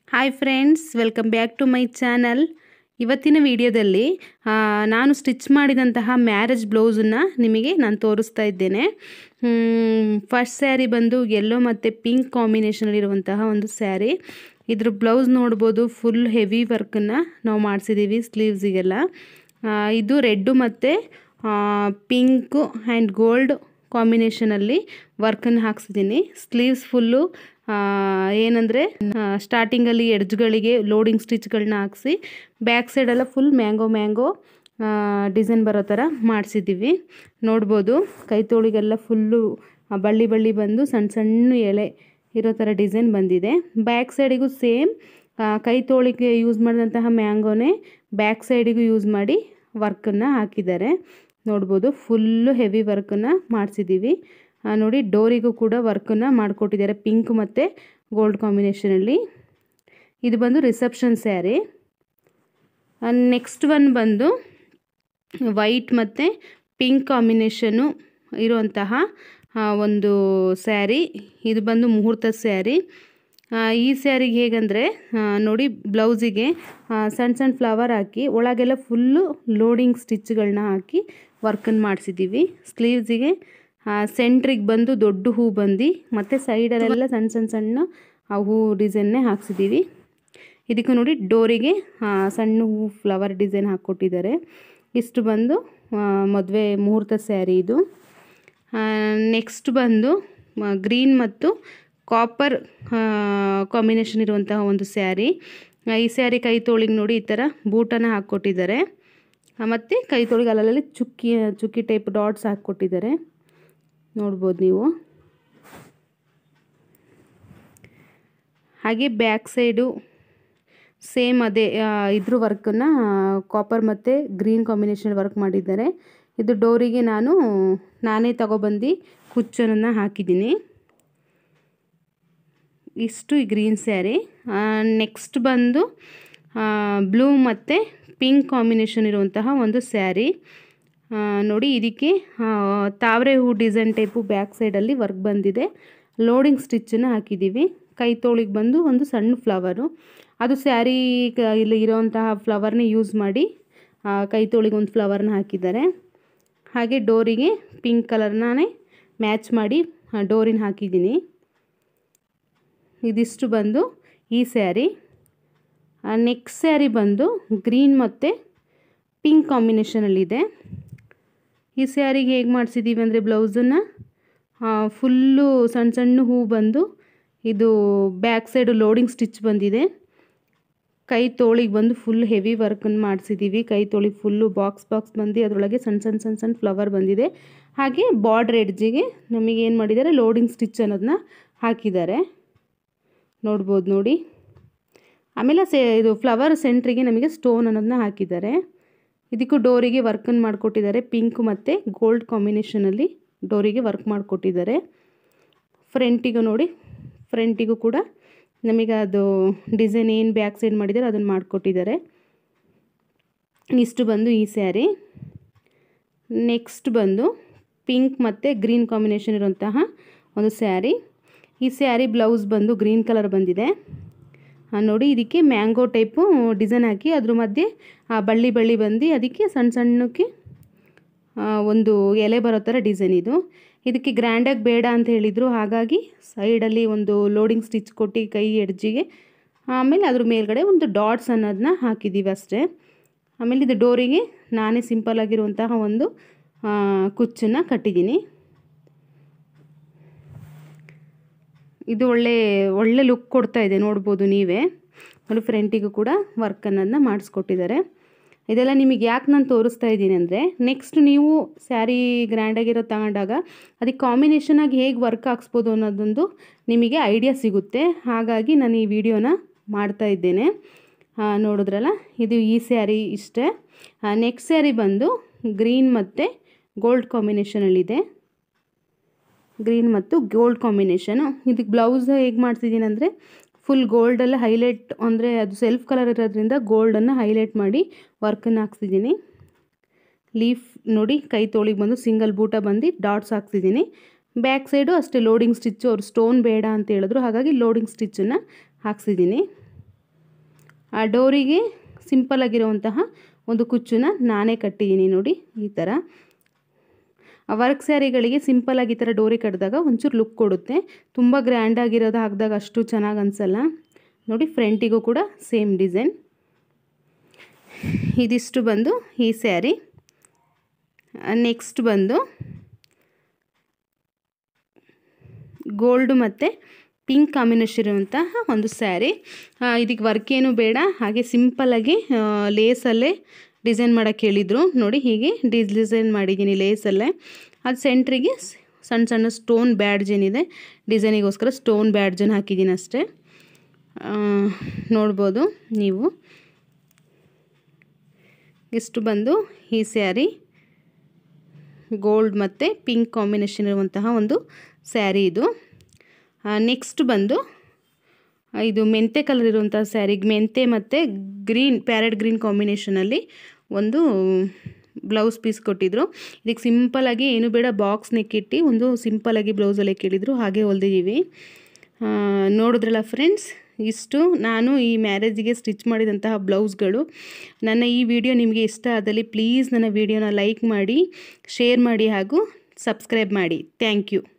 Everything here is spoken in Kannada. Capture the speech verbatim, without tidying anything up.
Hi friends, welcome back to my channel. ಇವತ್ತಿನ ವಿಡಿಯೋದಲ್ಲಿ ನಾನು ಸ್ಟಿಚ್ ಮಾಡಿದಂತಹ ಮ್ಯಾರೇಜ್ ಬ್ಲೌಸನ್ನು ನಿಮಗೆ ನಾನು ತೋರಿಸ್ತಾ ಇದ್ದೇನೆ. ಫಸ್ಟ್ ಸ್ಯಾರಿ ಬಂದು ಯೆಲ್ಲೋ ಮತ್ತು ಪಿಂಕ್ ಕಾಂಬಿನೇಷನಲ್ಲಿರುವಂತಹ ಒಂದು ಸ್ಯಾರಿ. ಇದ್ರ ಬ್ಲೌಸ್ ನೋಡ್ಬೋದು, ಫುಲ್ ಹೆವಿ ವರ್ಕನ್ನು ನಾವು ಮಾಡಿಸಿದ್ದೀವಿ ಸ್ಲೀವ್ಸಿಗೆಲ್ಲ. ಇದು ರೆಡ್ಡು ಮತ್ತು ಪಿಂಕು ಆ್ಯಂಡ್ ಗೋಲ್ಡ್ ಕಾಂಬಿನೇಷನಲ್ಲಿ ವರ್ಕನ್ನು ಹಾಕ್ಸಿದ್ದೀನಿ. ಸ್ಲೀವ್ಸ್ ಫುಲ್ಲು ಏನಂದರೆ ಸ್ಟಾರ್ಟಿಂಗಲ್ಲಿ ಎಡ್ಜ್ಗಳಿಗೆ ಲೋಡಿಂಗ್ ಸ್ಟಿಚ್ಗಳನ್ನ ಹಾಕ್ಸಿ ಬ್ಯಾಕ್ ಸೈಡೆಲ್ಲ ಫುಲ್ ಮ್ಯಾಂಗೋ ಮ್ಯಾಂಗೋ ಡಿಸೈನ್ ಬರೋ ಥರ ಮಾಡಿಸಿದ್ದೀವಿ. ನೋಡ್ಬೋದು, ಕೈ ತೋಳಿಗೆಲ್ಲ ಫುಲ್ಲು ಬಳ್ಳಿ ಬಳ್ಳಿ ಬಂದು ಸಣ್ಣ ಸಣ್ಣ ಎಳೆ ಇರೋ ಥರ ಡಿಸೈನ್ ಬಂದಿದೆ. ಬ್ಯಾಕ್ ಸೈಡಿಗೂ ಸೇಮ್ ಕೈ ತೋಳಿಗೆ ಯೂಸ್ ಮಾಡಿದಂತಹ ಮ್ಯಾಂಗೋನೇ ಬ್ಯಾಕ್ ಸೈಡಿಗೂ ಯೂಸ್ ಮಾಡಿ ವರ್ಕನ್ನು ಹಾಕಿದ್ದಾರೆ. ನೋಡ್ಬೋದು, ಫುಲ್ಲು ಹೆವಿ ವರ್ಕನ್ನು ಮಾಡಿಸಿದ್ದೀವಿ. ನೋಡಿ, ಡೋರಿಗೂ ಕೂಡ ವರ್ಕನ್ನು ಮಾಡಿಕೊಟ್ಟಿದ್ದಾರೆ ಪಿಂಕ್ ಮತ್ತು ಗೋಲ್ಡ್ ಕಾಂಬಿನೇಷನಲ್ಲಿ. ಇದು ಬಂದು ರಿಸೆಪ್ಷನ್ ಸ್ಯಾರಿ. ನೆಕ್ಸ್ಟ್ ಒನ್ ಬಂದು ವೈಟ್ ಮತ್ತು ಪಿಂಕ್ ಕಾಂಬಿನೇಷನ್ನು ಇರುವಂತಹ ಒಂದು ಸ್ಯಾರಿ. ಇದು ಬಂದು ಮುಹೂರ್ತ ಸ್ಯಾರಿ. ಈ ಸ್ಯಾರಿಗೆ ಹೇಗಂದರೆ ನೋಡಿ, ಬ್ಲೌಸಿಗೆ ಸಣ್ಣ ಸಣ್ಣ ಫ್ಲವರ್ ಹಾಕಿ ಒಳಗೆಲ್ಲ ಫುಲ್ಲು ಲೋಡಿಂಗ್ ಸ್ಟಿಚ್ಗಳನ್ನ ಹಾಕಿ ವರ್ಕನ್ನು ಮಾಡಿಸಿದ್ದೀವಿ. ಸ್ಲೀವ್ಸಿಗೆ ಸೆಂಟ್ರಿಗೆ ಬಂದು ದೊಡ್ಡ ಹೂ ಬಂದು ಮತ್ತು ಸೈಡಲ್ಲೆಲ್ಲ ಸಣ್ಣ ಸಣ್ಣ ಸಣ್ಣ ಆ ಹೂ ಡಿಸೈನ್ನೇ ಹಾಕ್ಸಿದ್ದೀವಿ. ಇದಕ್ಕೆ ನೋಡಿ, ಡೋರಿಗೆ ಸಣ್ಣ ಹೂ ಫ್ಲವರ್ ಡಿಸೈನ್ ಹಾಕ್ಕೊಟ್ಟಿದ್ದಾರೆ. ಇಷ್ಟು ಬಂದು ಮದುವೆ ಮುಹೂರ್ತ ಸ್ಯಾರಿ ಇದು. ನೆಕ್ಸ್ಟ್ ಬಂದು ಗ್ರೀನ್ ಮತ್ತು ಕಾಪರ್ ಕಾಂಬಿನೇಷನ್ ಇರುವಂತಹ ಒಂದು ಸ್ಯಾರಿ. ಈ ಸ್ಯಾರಿ ಕೈ ತೋಳಿಗೆ ನೋಡಿ ಈ ಥರ ಬೂಟನ್ನು ಹಾಕ್ಕೊಟ್ಟಿದ್ದಾರೆ ಮತ್ತು ಕೈ ತೋಳಿಗೆ ಅಲ್ಲಲ್ಲಿ ಚುಕ್ಕಿ ಚುಕ್ಕಿ ಟೈಪ್ ಡಾಟ್ಸ್ ಹಾಕ್ಕೊಟ್ಟಿದ್ದಾರೆ. ನೋಡ್ಬೋದು ನೀವು. ಹಾಗೆ ಬ್ಯಾಕ್ ಸೈಡು ಸೇಮ್ ಅದೇ ಇದ್ರ ವರ್ಕನ್ನು ಕಾಪರ್ ಮತ್ತು ಗ್ರೀನ್ ಕಾಂಬಿನೇಷನ್ ವರ್ಕ್ ಮಾಡಿದ್ದಾರೆ. ಇದು ಡೋರಿಗೆ ನಾನು ನಾನೇ ತಗೊಬಂದು ಕುಚ್ಚನನ್ನು ಹಾಕಿದ್ದೀನಿ. ಇಷ್ಟು ಈ ಗ್ರೀನ್ ಸ್ಯಾರಿ. ನೆಕ್ಸ್ಟ್ ಬಂದು ಬ್ಲೂ ಮತ್ತು ಪಿಂಕ್ ಕಾಂಬಿನೇಷನ್ ಇರುವಂತಹ ಒಂದು ಸ್ಯಾರಿ. ನೋಡಿ, ಇದಕ್ಕೆ ತಾವರೆ ಹೂ ಡಿಸೈನ್ ಟೈಪು ಬ್ಯಾಕ್ ಸೈಡಲ್ಲಿ ವರ್ಕ್ ಬಂದಿದೆ. ಲೋಡಿಂಗ್ ಸ್ಟಿಚ್ಚನ್ನು ಹಾಕಿದ್ದೀವಿ. ಕೈ ತೋಳಿಗೆ ಬಂದು ಒಂದು ಸಣ್ಣ ಫ್ಲವರು, ಅದು ಸ್ಯಾರಿ ಇಲ್ಲಿ ಇರೋವಂತಹ ಫ್ಲವರ್ನೇ ಯೂಸ್ ಮಾಡಿ ಕೈ ತೋಳಿಗೆ ಒಂದು ಫ್ಲವರ್ನ ಹಾಕಿದ್ದಾರೆ. ಹಾಗೆ ಡೋರಿಗೆ ಪಿಂಕ್ ಕಲರ್ನೇ ಮ್ಯಾಚ್ ಮಾಡಿ ಡೋರಿನ ಹಾಕಿದ್ದೀನಿ. ಇದಿಷ್ಟು ಬಂದು ಈ ಸ್ಯಾರಿ. ನೆಕ್ಸ್ಟ್ ಸ್ಯಾರಿ ಬಂದು ಗ್ರೀನ್ ಮತ್ತು ಪಿಂಕ್ ಕಾಂಬಿನೇಷನಲ್ಲಿದೆ. ಈ ಸ್ಯಾರಿಗೆ ಹೇಗೆ ಮಾಡಿಸಿದ್ದೀವಿ ಅಂದರೆ ಬ್ಲೌಸನ್ನು ಫುಲ್ಲು ಸಣ್ಣ ಸಣ್ಣ ಹೂ ಬಂದು ಇದು ಬ್ಯಾಕ್ ಸೈಡು ಲೋಡಿಂಗ್ ಸ್ಟಿಚ್ ಬಂದಿದೆ. ಕೈ ತೋಳಿಗೆ ಬಂದು ಫುಲ್ ಹೆವಿ ವರ್ಕನ್ನು ಮಾಡಿಸಿದ್ದೀವಿ. ಕೈ ತೋಳಿಗೆ ಫುಲ್ಲು ಬಾಕ್ಸ್ ಬಾಕ್ಸ್ ಬಂದು ಅದರೊಳಗೆ ಸಣ್ಣ ಸಣ್ಣ ಸಣ್ಣ ಸಣ್ಣ ಫ್ಲವರ್ ಬಂದಿದೆ. ಹಾಗೆ ಬಾರ್ಡ್ರ್ ಎಡ್ಜಿಗೆ ನಮಗೆ ಏನು ಮಾಡಿದ್ದಾರೆ, ಲೋಡಿಂಗ್ ಸ್ಟಿಚ್ ಅನ್ನೋದನ್ನ ಹಾಕಿದ್ದಾರೆ. ನೋಡ್ಬೋದು ನೋಡಿ. ಆಮೇಲೆ ಸೇ ಇದು ಫ್ಲವರ್ ಸೆಂಟ್ರಿಗೆ ನಮಗೆ ಸ್ಟೋನ್ ಅನ್ನೋದನ್ನ ಹಾಕಿದ್ದಾರೆ. ಇದಕ್ಕೂ ಡೋರಿಗೆ ವರ್ಕನ್ನು ಮಾಡಿಕೊಟ್ಟಿದ್ದಾರೆ. ಪಿಂಕ್ ಮತ್ತು ಗೋಲ್ಡ್ ಕಾಂಬಿನೇಷನಲ್ಲಿ ಡೋರಿಗೆ ವರ್ಕ್ ಮಾಡಿಕೊಟ್ಟಿದ್ದಾರೆ. ಫ್ರಂಟಿಗೂ ನೋಡಿ, ಫ್ರಂಟಿಗೂ ಕೂಡ ನಮಗೆ ಅದು ಡಿಸೈನ್ ಏನು ಬ್ಯಾಕ್ ಸೈಡ್ ಮಾಡಿದ್ದಾರೆ ಅದನ್ನು ಮಾಡಿಕೊಟ್ಟಿದ್ದಾರೆ. ಇಷ್ಟು ಬಂದು ಈ ಸ್ಯಾರಿ. ನೆಕ್ಸ್ಟ್ ಬಂದು ಪಿಂಕ್ ಮತ್ತು ಗ್ರೀನ್ ಕಾಂಬಿನೇಷನ್ ಇರುವಂತಹ ಒಂದು ಸ್ಯಾರಿ. ಈ ಸ್ಯಾರಿ ಬ್ಲೌಸ್ ಬಂದು ಗ್ರೀನ್ ಕಲರ್ ಬಂದಿದೆ. ನೋಡಿ, ಇದಕ್ಕೆ ಮ್ಯಾಂಗೋ ಟೈಪು ಡಿಸೈನ್ ಹಾಕಿ ಅದ್ರ ಮಧ್ಯೆ ಬಳ್ಳಿ ಬಳ್ಳಿ ಬಂದು ಅದಕ್ಕೆ ಸಣ್ಣ ಸಣ್ಣಕ್ಕೆ ಒಂದು ಎಲೆ ಬರೋ ಥರ ಡಿಸೈನ್ ಇದು. ಇದಕ್ಕೆ ಗ್ರ್ಯಾಂಡಾಗಿ ಬೇಡ ಅಂತ ಹೇಳಿದರು, ಹಾಗಾಗಿ ಸೈಡಲ್ಲಿ ಒಂದು ಲೋಡಿಂಗ್ ಸ್ಟಿಚ್ ಕೊಟ್ಟು ಕೈ ಎಡ್ಜಿಗೆ, ಆಮೇಲೆ ಅದ್ರ ಮೇಲ್ಗಡೆ ಒಂದು ಡಾಟ್ಸ್ ಅನ್ನೋದನ್ನ ಹಾಕಿದ್ದೀವಿ ಅಷ್ಟೇ. ಆಮೇಲೆ ಇದು ಡೋರಿಗೆ ನಾನೇ ಸಿಂಪಲ್ ಆಗಿರುವಂತಹ ಒಂದು ಕುಚ್ಚನ್ನು ಕಟ್ಟಿದ್ದೀನಿ. ಇದು ಒಳ್ಳೆ ಒಳ್ಳೆ ಲುಕ್ ಕೊಡ್ತಾ ಇದೆ, ನೋಡ್ಬೋದು ನೀವೇ. ನೋಡಿ, ಫ್ರಂಟಿಗೂ ಕೂಡ ವರ್ಕ್ ಅನ್ನೋದನ್ನ ಮಾಡಿಸ್ಕೊಟ್ಟಿದ್ದಾರೆ. ಇದೆಲ್ಲ ನಿಮಗೆ ಯಾಕೆ ನಾನು ತೋರಿಸ್ತಾ ಇದ್ದೀನಿ ಅಂದರೆ, ನೆಕ್ಸ್ಟ್ ನೀವು ಸ್ಯಾರಿ ಗ್ರ್ಯಾಂಡಾಗಿರೋ ತಗೊಂಡಾಗ ಅದಕ್ಕೆ ಕಾಂಬಿನೇಷನ್ ಆಗಿ ಹೇಗೆ ವರ್ಕ್ ಹಾಕ್ಸ್ಬೋದು ಅನ್ನೋದೊಂದು ನಿಮಗೆ ಐಡಿಯಾ ಸಿಗುತ್ತೆ. ಹಾಗಾಗಿ ನಾನು ಈ ವಿಡಿಯೋನ ಮಾಡ್ತಾ ಇದ್ದೇನೆ. ನೋಡಿದ್ರಲ್ಲ, ಇದು ಈ ಸ್ಯಾರಿ ಇಷ್ಟೇ. ನೆಕ್ಸ್ಟ್ ಸ್ಯಾರಿ ಬಂದು ಗ್ರೀನ್ ಮತ್ತು ಗೋಲ್ಡ್ ಕಾಂಬಿನೇಷನಲ್ಲಿದೆ. ಗ್ರೀನ್ ಮತ್ತು ಗೋಲ್ಡ್ ಕಾಂಬಿನೇಷನು. ಇದಕ್ಕೆ ಬ್ಲೌಸ್ ಹೇಗೆ ಮಾಡ್ತಿದ್ದೀನಿ ಅಂದರೆ, ಫುಲ್ ಗೋಲ್ಡೆಲ್ಲ ಹೈಲೈಟ್, ಅಂದರೆ ಅದು ಸೆಲ್ಫ್ ಕಲರ್ ಇರೋದ್ರಿಂದ ಗೋಲ್ಡನ್ನು ಹೈಲೈಟ್ ಮಾಡಿ ವರ್ಕನ್ನು ಹಾಕ್ಸಿದ್ದೀನಿ. ಲೀಫ್ ನೋಡಿ, ಕೈ ತೋಳಿಗೆ ಬಂದು ಸಿಂಗಲ್ ಬೂಟ ಬಂದು ಡಾಟ್ಸ್ ಹಾಕ್ಸಿದ್ದೀನಿ. ಬ್ಯಾಕ್ ಸೈಡು ಅಷ್ಟೇ ಲೋಡಿಂಗ್ ಸ್ಟಿಚ್ಚು. ಅವ್ರು ಸ್ಟೋನ್ ಬೇಡ ಅಂತ ಹೇಳಿದ್ರು, ಹಾಗಾಗಿ ಲೋಡಿಂಗ್ ಸ್ಟಿಚ್ಚನ್ನು ಹಾಕ್ಸಿದ್ದೀನಿ. ಆ ಡೋರಿಗೆ ಸಿಂಪಲ್ ಆಗಿರುವಂತಹ ಒಂದು ಕುಚ್ಚನ್ನ ನಾನೇ ಕಟ್ಟಿದ್ದೀನಿ ನೋಡಿ ಈ ಥರ. ವರ್ಕ್ ಸ್ಯಾರಿಗಳಿಗೆ ಸಿಂಪಲಾಗಿ ಈ ಥರ ಡೋರಿ ಕಟ್ಟಿದಾಗ ಒಂಚೂರು ಲುಕ್ ಕೊಡುತ್ತೆ. ತುಂಬ ಗ್ರ್ಯಾಂಡಾಗಿರೋದು ಹಾಕಿದಾಗ ಅಷ್ಟು ಚೆನ್ನಾಗಿ ಅನಿಸಲ್ಲ ನೋಡಿ. ಫ್ರಂಟಿಗೂ ಕೂಡ ಸೇಮ್ ಡಿಸೈನ್. ಇದಿಷ್ಟು ಬಂದು ಈ ಸ್ಯಾರಿ. ನೆಕ್ಸ್ಟ್ ಬಂದು ಗೋಲ್ಡ್ ಮತ್ತು ಪಿಂಕ್ ಕಾಂಬಿನೇಷನ್ ಇರುವಂತಹ ಒಂದು ಸ್ಯಾರಿ. ಇದಕ್ಕೆ ವರ್ಕ್ ಏನು ಬೇಡ, ಹಾಗೆ ಸಿಂಪಲ್ಲಾಗಿ ಲೇಸಲ್ಲೇ ಡಿಸೈನ್ ಮಾಡೋಕ್ಕೆ ಹೇಳಿದರು ನೋಡಿ. ಹೀಗೆ ಡಿಸ್ ಡಿಸೈನ್ ಮಾಡಿದ್ದೀನಿ ಲೇಸಲ್ಲೇ. ಅದು ಸೆಂಟ್ರಿಗೆ ಸಣ್ಣ ಸಣ್ಣ ಸ್ಟೋನ್ ಬ್ಯಾಡ್ಜ್ ಏನಿದೆ ಡಿಸೈನಿಗೋಸ್ಕರ ಸ್ಟೋನ್ ಬ್ಯಾಡ್ಜನ್ನು ಹಾಕಿದ್ದೀನಿ ಅಷ್ಟೇ. ನೋಡ್ಬೋದು ನೀವು. ಇಷ್ಟು ಬಂದು ಈ ಸ್ಯಾರಿ ಗೋಲ್ಡ್ ಮತ್ತು ಪಿಂಕ್ ಕಾಂಬಿನೇಷನ್ ಇರುವಂತಹ ಒಂದು ಸ್ಯಾರಿ ಇದು. ನೆಕ್ಸ್ಟ್ ಬಂದು ಇದು ಮೆಂತೆ ಕಲರ್ ಇರುವಂಥ ಸ್ಯಾರಿಗೆ ಮೆಂತೆ ಮತ್ತು ಗ್ರೀನ್ ಪ್ಯಾರೆಟ್ ಗ್ರೀನ್ ಕಾಂಬಿನೇಷನಲ್ಲಿ ಒಂದು ಬ್ಲೌಸ್ ಪೀಸ್ ಕೊಟ್ಟಿದ್ರು. ಇದಕ್ಕೆ ಸಿಂಪಲಾಗಿ ಏನು ಬೇಡ ಬಾಕ್ಸ್ ನೆಕ್ಕಿಟ್ಟು ಒಂದು ಸಿಂಪಲಾಗಿ ಬ್ಲೌಸಲ್ಲೇ ಕೇಳಿದರು, ಹಾಗೆ ಹೊಲ್ದಿದ್ದೀವಿ. ನೋಡಿದ್ರಲ್ಲ ಫ್ರೆಂಡ್ಸ್, ಇಷ್ಟು ನಾನು ಈ ಮ್ಯಾರೇಜಿಗೆ ಸ್ಟಿಚ್ ಮಾಡಿದಂತಹ ಬ್ಲೌಸ್ಗಳು. ನನ್ನ ಈ ವಿಡಿಯೋ ನಿಮಗೆ ಇಷ್ಟ ಆದಲ್ಲಿ ಪ್ಲೀಸ್ ನನ್ನ ವಿಡಿಯೋನ ಲೈಕ್ ಮಾಡಿ, ಶೇರ್ ಮಾಡಿ ಹಾಗೂ ಸಬ್ಸ್ಕ್ರೈಬ್ ಮಾಡಿ. Thank you.